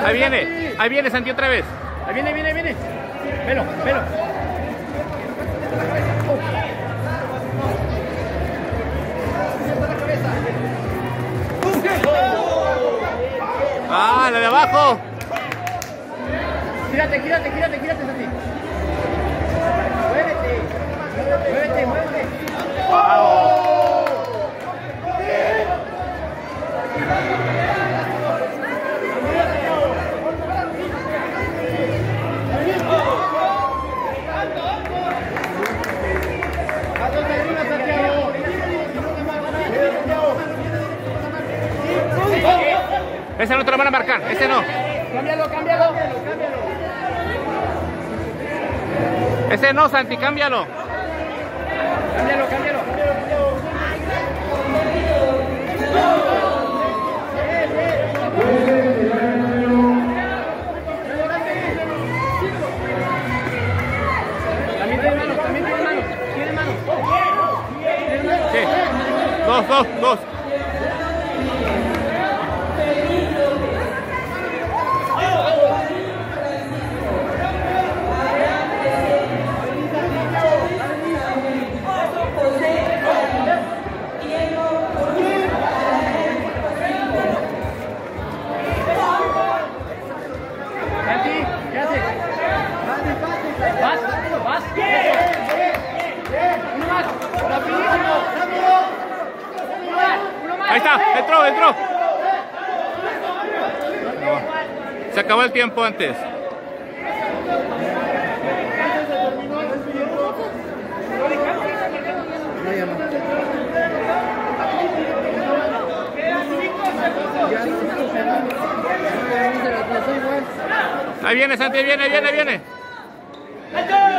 Ahí viene Santi otra vez. Ahí viene. Velo. Ah, la de abajo. Gírate, Santi. Muévete. Wow. Ese no te lo van a marcar, ese no. Cámbialo. Ese no, Santi, cámbialo. Cámbialo. También tiene manos. ¿Tiene manos? Sí. Dos. Santi, ¿qué haces? Vas. Uno más. Rapidísimo. Uno más. Ahí está, entró. Se acabó el tiempo antes. Ahí viene Santi, viene.